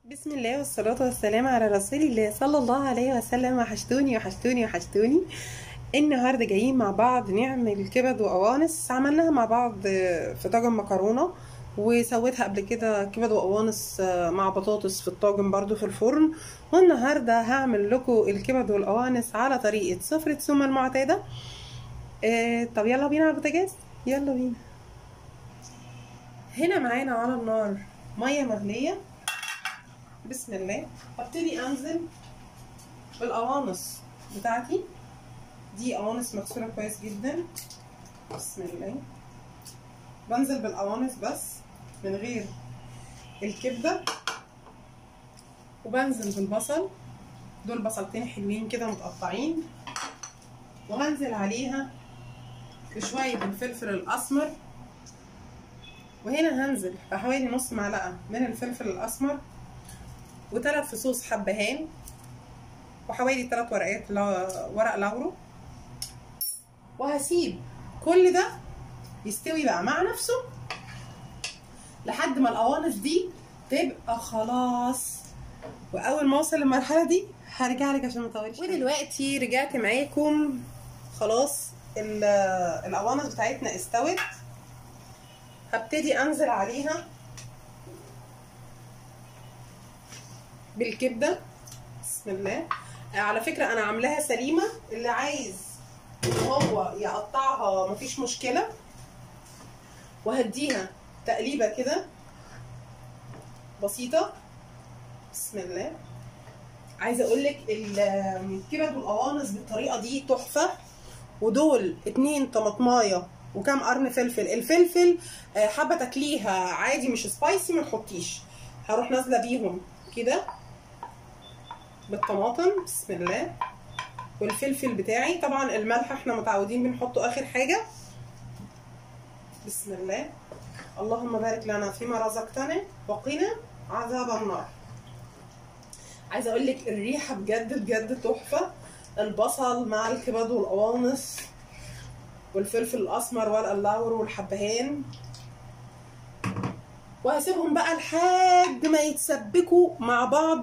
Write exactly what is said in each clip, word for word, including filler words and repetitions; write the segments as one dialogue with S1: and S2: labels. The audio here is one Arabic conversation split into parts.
S1: بسم الله والصلاة والسلام على رسول الله صلى الله عليه وسلم. وحشتوني وحشتوني وحشتوني. النهارده جايين مع بعض نعمل كبد وقوانص. عملناها مع بعض في طاجن مكرونه، وسويتها قبل كده كبد وقوانص مع بطاطس في الطاجن برضو في الفرن. والنهارده هعمل لكم الكبد والقوانص على طريقه سفرة سومة المعتاده. آه طب يلا بينا على البوتاجاز، يلا بينا. هنا معانا على النار ميه مغليه. بسم الله. هبتدي انزل بالقوانص بتاعتي. دي قوانص مغسوله كويس جدا. بسم الله. بنزل بالقوانص بس من غير الكبده، وبنزل بالبصل. دول بصلتين حلوين كده متقطعين، وهنزل عليها بشويه الفلفل الاسمر. وهنا هنزل بحوالي نص معلقه من الفلفل الاسمر، وثلاث فصوص حبهان، وحوالي ثلاث ورقات ورق لورو. وهسيب كل ده يستوي بقى مع نفسه لحد ما القوانص دي تبقى خلاص. واول ما اوصل للمرحله دي هرجع لك عشان ما اطولش. ودلوقتي رجعت معاكم خلاص. القوانص بتاعتنا استوت. هبتدي انزل عليها بالكبده. بسم الله. على فكره انا عاملاها سليمه، اللي عايز هو يقطعها مفيش مشكله. وهديها تقليبه كده بسيطه. بسم الله. عايزه اقول لك الكبد والقوانص بالطريقه دي تحفه. ودول اتنين طماطمايه وكام قرن فلفل. الفلفل حابه تاكليها عادي مش سبايسي ما تحطيش. هروح نازله بيهم كده بالطماطم. بسم الله. والفلفل بتاعي طبعا الملح احنا متعودين بنحطه اخر حاجه. بسم الله. اللهم بارك لنا فيما رزقتنا وقنا عذاب النار. عايزه اقول لك الريحه بجد بجد تحفه. البصل مع الكبد والقوانص والفلفل الاسمر ورق اللورو والحبهان. وهسيبهم بقى لحد ما يتسبكوا مع بعض،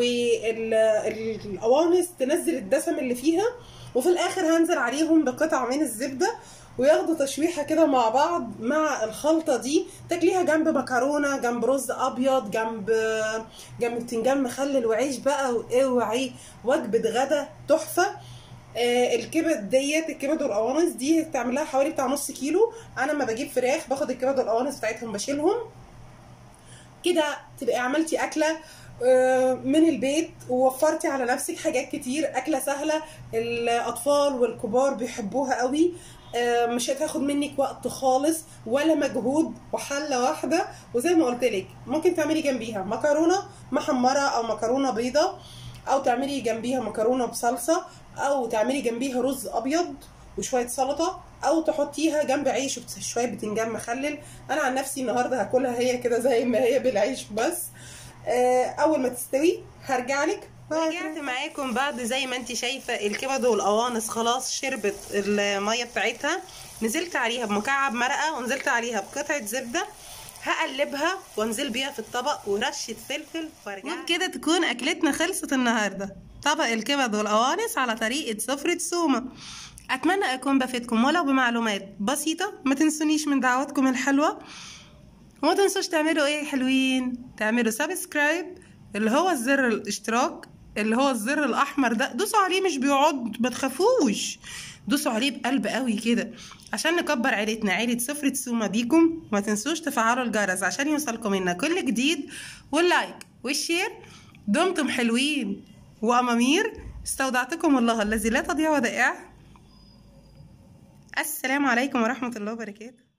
S1: والقوانص تنزل الدسم اللي فيها. وفي الاخر هنزل عليهم بقطع من الزبده، وياخدوا تشويحه كده مع بعض مع الخلطه دي. تاكليها جنب مكرونه، جنب رز ابيض، جنب جنب بتنجان مخلل وعيش بقى. واوعي وجبه غدا تحفه. آه الكبد ديت الكبد والقوانص دي تعملها حوالي بتاع نص كيلو. انا لما بجيب فراخ باخد الكبد والقوانص بتاعتهم بشيلهم كده. تبقي عملتي اكله من البيت ووفرتي على نفسك حاجات كتير. اكله سهله، الاطفال والكبار بيحبوها قوي. مش هتاخد منك وقت خالص ولا مجهود، وحله واحده. وزي ما قلت لك ممكن تعملي جنبيها مكرونه محمره او مكرونه بيضه، او تعملي جنبيها مكرونه بصلصه، او تعملي جنبيها رز ابيض وشويه سلطه، او تحطيها جنب عيش وشويه بتنجان مخلل. انا عن نفسي النهارده هاكلها هي كده زي ما هي بالعيش بس. اول ما تستوي هرجع لك. رجعت معاكم بعد زي ما انت شايفه الكبد والقوانص خلاص شربت الميه بتاعتها. نزلت عليها بمكعب مرقه، ونزلت عليها بقطعه زبده. هقلبها وانزل بيها في الطبق ورشه فلفل وارجع. وبكده تكون اكلتنا خلصت النهارده. طبق الكبد والقوانص على طريقه سفرة سومة. اتمنى اكون بفيدكم ولو بمعلومات بسيطه. ما تنسونيش من دعواتكم الحلوه، وما تنسوش تعملوا ايه حلوين، تعملوا سبسكرايب اللي هو الزر الاشتراك اللي هو الزر الاحمر ده. دوسوا عليه مش بيقعد، ما تخافوش، دوسوا عليه بقلب قوي كده عشان نكبر عيلتنا عيله سفرة سومة بيكم. ما تنسوش تفعلوا الجرس عشان يوصلكم منا كل جديد، واللايك والشير. دمتم حلوين وامامير. استودعتكم الله الذي لا تضيع ودائعه. السلام عليكم ورحمه الله وبركاته.